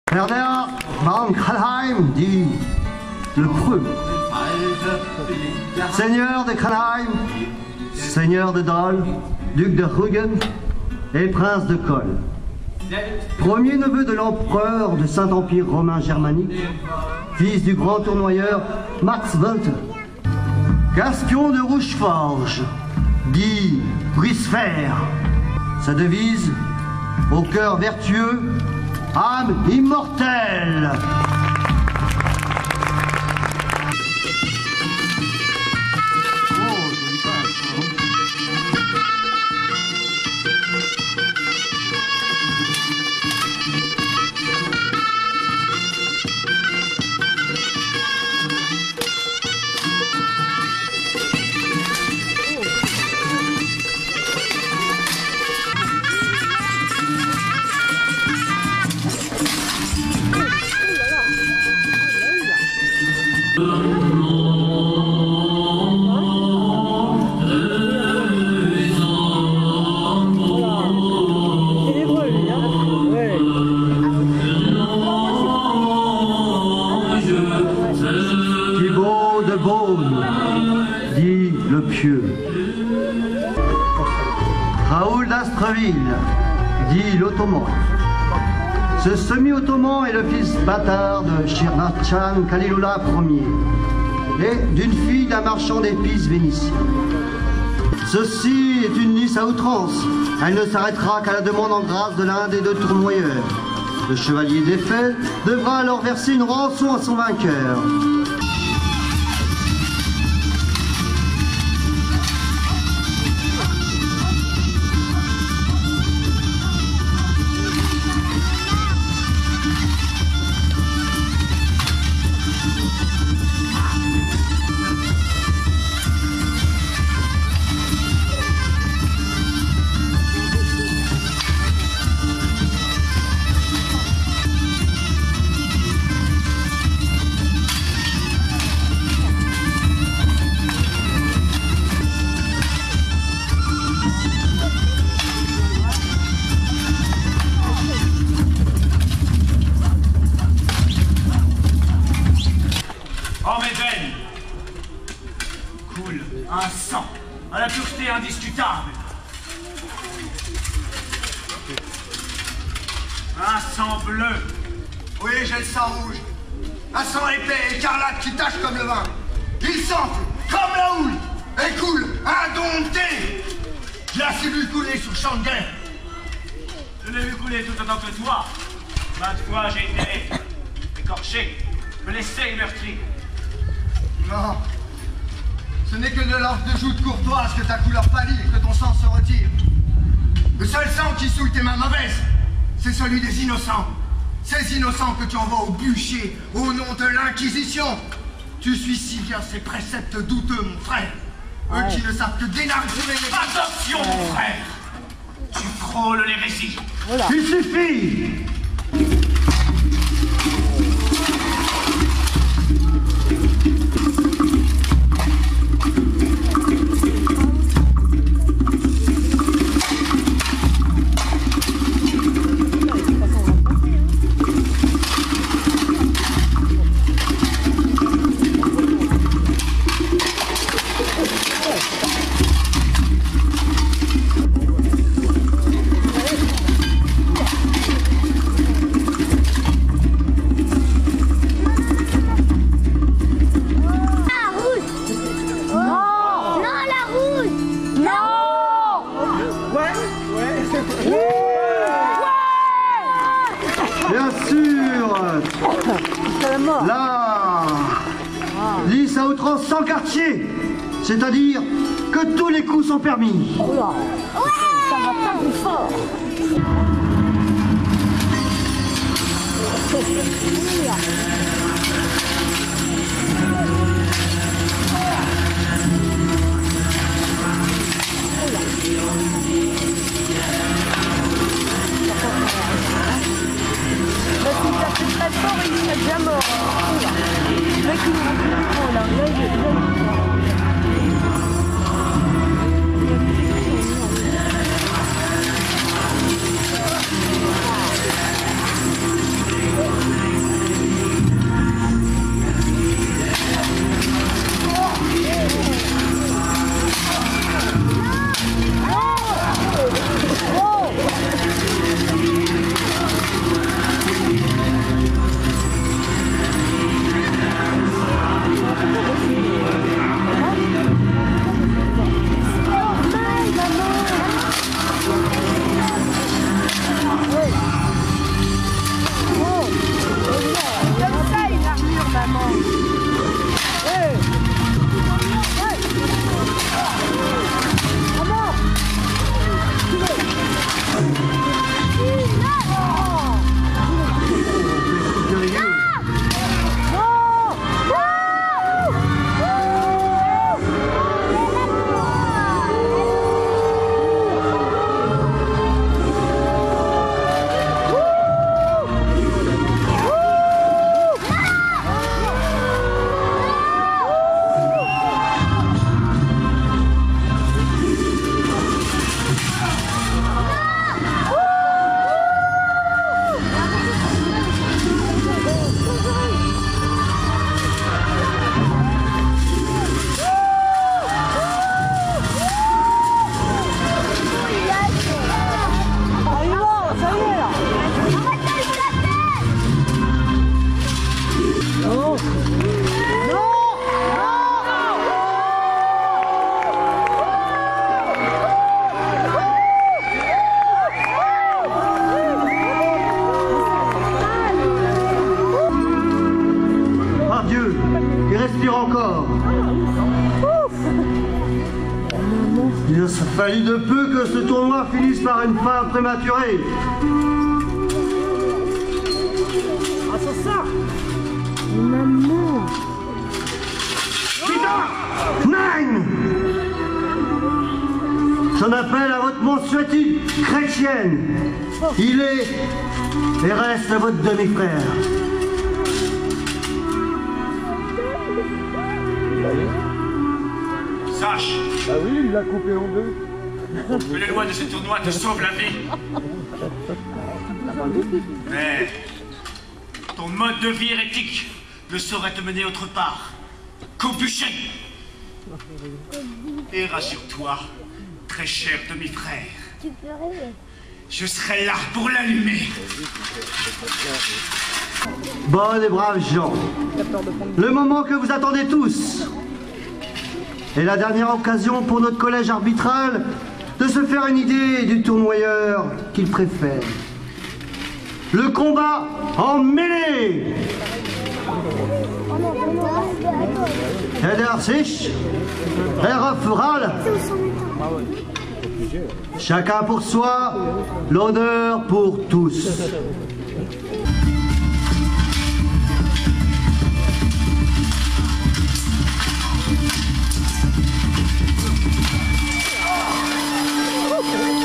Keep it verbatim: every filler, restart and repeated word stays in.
Werner von Kranheim, dit le Preux. Seigneur de Kranheim, seigneur de Dol, duc de Rügen et prince de Col. Premier neveu de l'empereur du Saint-Empire romain germanique, fils du grand tournoyeur Max Walter. Gaston de Roucheforge, dit Brisfer. Sa devise, au cœur vertueux, âme immortelle. Thibaut de Beaune, dit le pieux. Raoul d'Astreville, dit l'Ottoman. Ce semi-ottoman est le fils bâtard de Shirnachan Kaliloula Ier et d'une fille d'un marchand d'épices vénitien. Ceci est une lice à outrance. Elle ne s'arrêtera qu'à la demande en grâce de l'un des deux tournoyeurs. Le chevalier défait devra alors verser une rançon à son vainqueur. Oh mes veines coule un sang à la pureté indiscutable. Un sang bleu. Oui, j'ai le sang rouge. Un sang épais, écarlate qui tache comme le vin. Il s'enfle comme la houle et coule indompté. Je l'ai vu couler sur champ de guerre. Je l'ai vu couler tout autant que toi. Maintes fois j'ai été écorché, blessé et meurtri. Non, ce n'est que de l'ordre de joute courtoise que ta couleur pâlit et que ton sang se retire. Le seul sang qui souille tes mains mauvaises, c'est celui des innocents. Ces innocents que tu envoies au bûcher au nom de l'Inquisition. Tu suis si bien ces préceptes douteux, mon frère. Eux ouais. qui ne savent que dénaturer les... Attention, ouais. mon frère. Tu frôles l'hérésie. Voilà. Il suffit. Bien sûr, la lice à outrance sans quartier, c'est-à-dire que tous les coups sont permis. Oula. Ouais, ça va pas plus fort. Très fort, il est déjà mort. Le mec, il nous remplit le micro, là. Là, il est... il de peu que ce tournoi finisse par une fin prématurée. Ah, c'est ça. Maman. Putain! Nine! J'en appelle à votre mensuétude chrétienne. Il est et reste votre demi-frère. Sache Ah oui, il l'a coupé en deux. que les lois de ce tournoi te sauvent la vie. Mais ton mode de vie hérétique ne saurait te mener autre part qu'au bûcher. Et rassure-toi, très cher demi-frère, je serai là pour l'allumer. Bonnes et braves gens, le moment que vous attendez tous est la dernière occasion pour notre collège arbitral de se faire une idée du tournoyeur qu'il préfère. Le combat en mêlée. Eder sich, er Fural. Chacun pour soi, l'honneur pour tous. Oh,